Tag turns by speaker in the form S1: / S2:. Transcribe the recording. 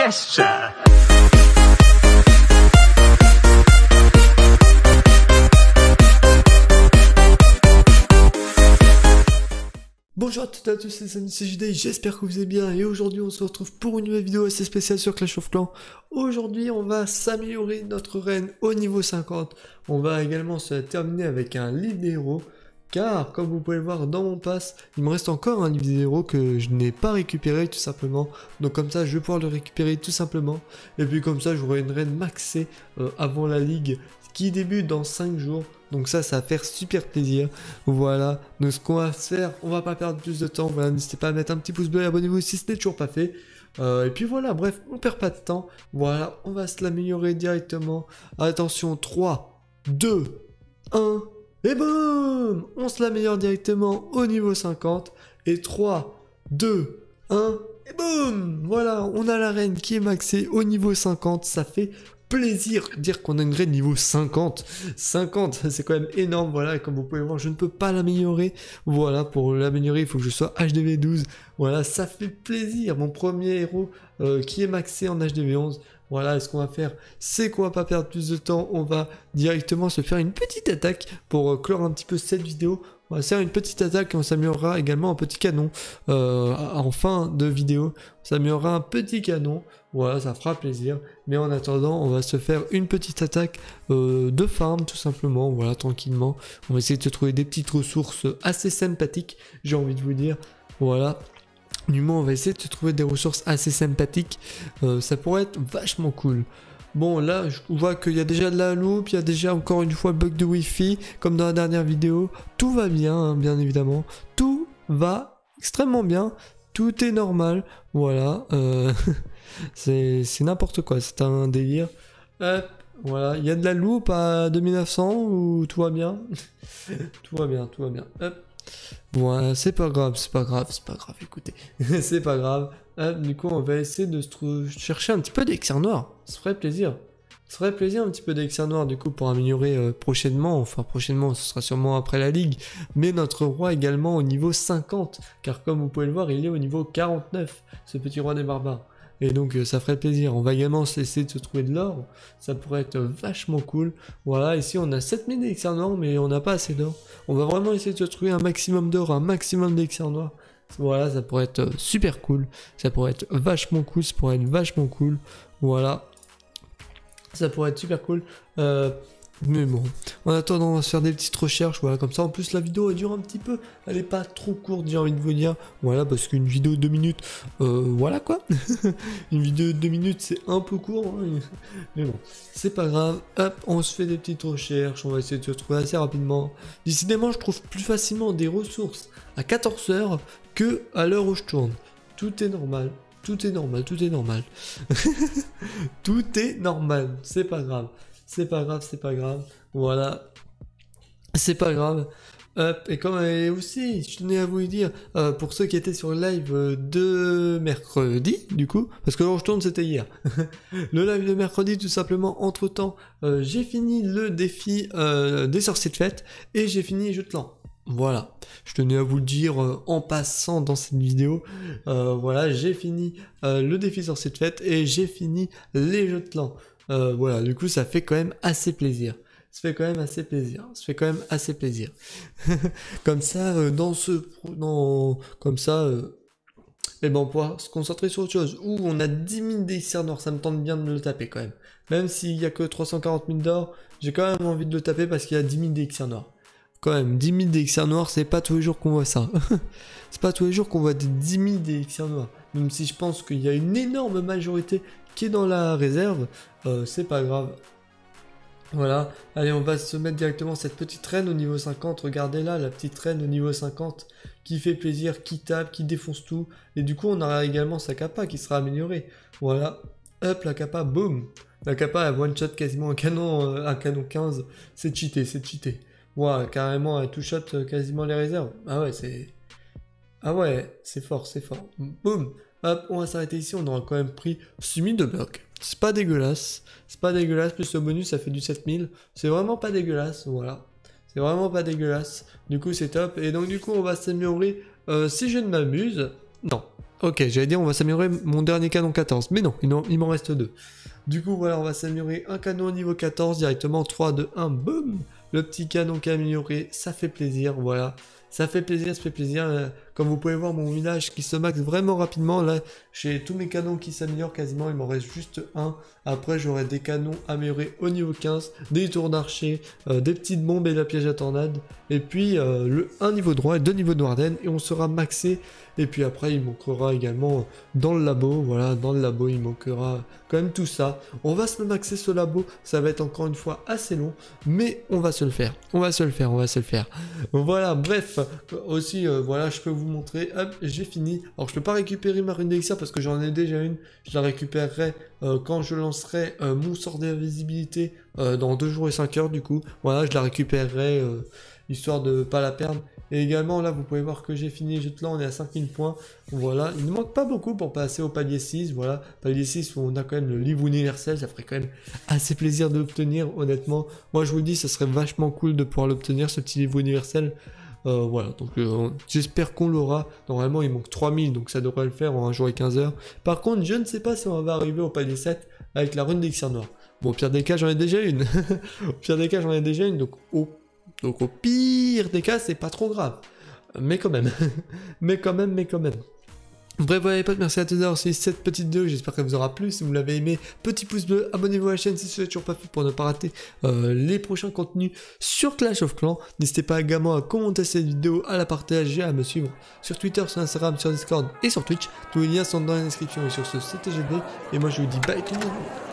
S1: Yes, sir.
S2: Bonjour à toutes et à tous, les amis, c'est JD, j'espère que vous allez bien et aujourd'hui on se retrouve pour une nouvelle vidéo assez spéciale sur Clash of Clans. Aujourd'hui on va s'améliorer notre reine au niveau 50. On va également se terminer avec un livre des héros. Car, comme vous pouvez le voir dans mon pass, il me reste encore un livre des héros que je n'ai pas récupéré tout simplement. Donc comme ça, je vais pouvoir le récupérer tout simplement. Et puis comme ça, j'aurai une reine maxée avant la ligue qui débute dans 5 jours. Donc ça va faire super plaisir. Voilà, donc ce qu'on va faire, on va pas perdre plus de temps. Voilà, n'hésitez pas à mettre un petit pouce bleu et abonnez-vous si ce n'est toujours pas fait. Et puis voilà, bref, on perd pas de temps. Voilà, on va se l'améliorer directement. Attention, 3, 2, 1... Et boum, on se l'améliore directement au niveau 50. Et 3, 2, 1, et boum. Voilà, on a la reine qui est maxée au niveau 50. Ça fait plaisir de dire qu'on a une reine niveau 50. 50, c'est quand même énorme. Voilà, et comme vous pouvez voir, je ne peux pas l'améliorer. Voilà, pour l'améliorer, il faut que je sois HDV 12. Voilà, ça fait plaisir. Mon premier héros qui est maxé en HDV 11. Voilà, et ce qu'on va faire, c'est qu'on va pas perdre plus de temps, on va directement se faire une petite attaque pour clore un petit peu cette vidéo. On va faire une petite attaque et on s'améliorera également un petit canon en fin de vidéo. On s'améliorera un petit canon, voilà, ça fera plaisir. Mais en attendant, on va se faire une petite attaque de farm tout simplement, voilà, tranquillement. On va essayer de se trouver des petites ressources assez sympathiques, j'ai envie de vous dire, voilà. Du moins on va essayer de se trouver des ressources assez sympathiques, ça pourrait être vachement cool. Bon là je vois qu'il y a déjà de la loupe, il y a déjà encore une fois le bug de wifi comme dans la dernière vidéo. Tout va bien hein, bien évidemment, tout va extrêmement bien, tout est normal, voilà, c'est n'importe quoi, c'est un délire. Hop, voilà, il y a de la loupe à 2900 ou tout va bien. Tout va bien, tout va bien, hop. Bon, c'est pas grave, écoutez, c'est pas grave. Du coup, on va essayer de chercher un petit peu d'élixir noir, ça ferait plaisir. Ça ferait plaisir un petit peu d'élixir noir, du coup, pour améliorer prochainement, enfin prochainement, ce sera sûrement après la ligue, mais notre roi également au niveau 50, car comme vous pouvez le voir, il est au niveau 49, ce petit roi des barbares. Et donc ça ferait plaisir. On va également essayer de se trouver de l'or. Ça pourrait être vachement cool. Voilà, ici on a 7000 d'élixir noir, mais on n'a pas assez d'or. On va vraiment essayer de se trouver un maximum d'or, un maximum d'élixir noir. Voilà, ça pourrait être super cool. Ça pourrait être vachement cool. Ça pourrait être vachement cool. Voilà. Ça pourrait être super cool. Mais bon, en attendant, on va se faire des petites recherches, voilà, comme ça, en plus, la vidéo, elle dure un petit peu, elle est pas trop courte, j'ai envie de vous dire, voilà, parce qu'une vidéo de 2 minutes, voilà, quoi, une vidéo de 2 minutes, c'est un peu court, hein, mais bon, c'est pas grave, hop, on se fait des petites recherches, on va essayer de se trouver assez rapidement, décidément, je trouve plus facilement des ressources à 14 heures que à l'heure où je tourne, tout est normal. Tout est normal, tout est normal. Tout est normal, c'est pas grave. C'est pas grave, c'est pas grave. Voilà. C'est pas grave. Hop, et comme aussi, je tenais à vous le dire, pour ceux qui étaient sur le live de mercredi, du coup, parce que là où je tourne, c'était hier. Le live de mercredi, tout simplement, entre-temps, j'ai fini le défi des sorciers de fête, et j'ai fini les jeux de clan. Voilà, je tenais à vous le dire en passant dans cette vidéo. Voilà, j'ai fini le défi sorcier de fête et j'ai fini les jeux de clan. Voilà, du coup ça fait quand même assez plaisir. Ça fait quand même assez plaisir. Ça fait quand même assez plaisir. Comme ça, comme ça, et ben on pourra se concentrer sur autre chose. Ouh, on a 10 000 d'élixir d'or, ça me tente bien de me le taper quand même. Même s'il n'y a que 340 000 d'or, j'ai quand même envie de le taper parce qu'il y a 10 000 d'élixir d'or. Quand même, 10 000 d'élixir noir, c'est pas tous les jours qu'on voit ça. C'est pas tous les jours qu'on voit des 10 000 d'élixir noir. Même si je pense qu'il y a une énorme majorité qui est dans la réserve, c'est pas grave. Voilà, allez, on va se mettre directement cette petite reine au niveau 50. Regardez là, la petite reine au niveau 50 qui fait plaisir, qui tape, qui défonce tout. Et du coup, on aura également sa capa qui sera améliorée. Voilà, hop, la capa, boum. La capa, elle one-shot quasiment un canon 15. C'est cheaté, c'est cheaté. Wow, carrément, elle two-shot quasiment les réserves. Ah ouais, c'est... Ah ouais, c'est fort, c'est fort. Boum. Hop, on va s'arrêter ici, on aura quand même pris 6000 de blocs. C'est pas dégueulasse, plus le bonus, ça fait du 7000. C'est vraiment pas dégueulasse, voilà. C'est vraiment pas dégueulasse. Du coup, c'est top. Et donc, du coup, on va s'améliorer, si je ne m'abuse... Non. ok, j'allais dire on va s'améliorer mon dernier canon 14, mais non, il m'en reste 2. Du coup, voilà, on va s'améliorer un canon au niveau 14 directement, 3, 2, 1, boum. Le petit canon qui est amélioré, ça fait plaisir, voilà. Ça fait plaisir. Comme vous pouvez voir, mon village qui se max vraiment rapidement. Là, j'ai tous mes canons qui s'améliorent quasiment. Il m'en reste juste un. Après, j'aurai des canons améliorés au niveau 15, des tours d'archer, des petites bombes et la piège à tornade. Et puis, un niveau droit et 2 niveaux de Warden. Et on sera maxé. Et puis après, il manquera également dans le labo. Voilà, dans le labo, il manquera quand même tout ça. On va se maxer ce labo. Ça va être encore une fois assez long. Mais on va se le faire. On va se le faire. Voilà, bref. Aussi, voilà, je peux vous montrer. Hop, j'ai fini. Alors, je peux pas récupérer ma rune d'élixir parce que j'en ai déjà une. Je la récupérerai quand je lancerai mon sort d'invisibilité dans 2 jours et 5 heures du coup. Voilà, je la récupérerai histoire de pas la perdre. Et également, là, vous pouvez voir que j'ai fini les jeux de là, on est à 5000 points. Voilà, il ne manque pas beaucoup pour passer au palier 6. Voilà, palier 6 où on a quand même le livre universel. Ça ferait quand même assez plaisir de l'obtenir, honnêtement. Moi, je vous le dis, ça serait vachement cool de pouvoir l'obtenir, ce petit livre universel. Voilà, donc j'espère qu'on l'aura. Normalement, il manque 3000, donc ça devrait le faire en 1 jour et 15 heures. Par contre, je ne sais pas si on va arriver au palier 7 avec la rune d'élixir noir. Bon, au pire des cas, j'en ai déjà une. Donc au pire des cas, c'est pas trop grave. Mais quand même. mais quand même. Bref, voilà les potes, merci à tous d'avoir suivi cette petite vidéo, j'espère qu'elle vous aura plu. Si vous l'avez aimé, petit pouce bleu, abonnez-vous à la chaîne si ce n'est toujours pas fait pour ne pas rater les prochains contenus sur Clash of Clans. N'hésitez pas également à commenter cette vidéo, à la partager, à me suivre sur Twitter, sur Instagram, sur Discord et sur Twitch. Tous les liens sont dans la description. Et sur ce, c'était GD, et moi je vous dis bye tout le monde.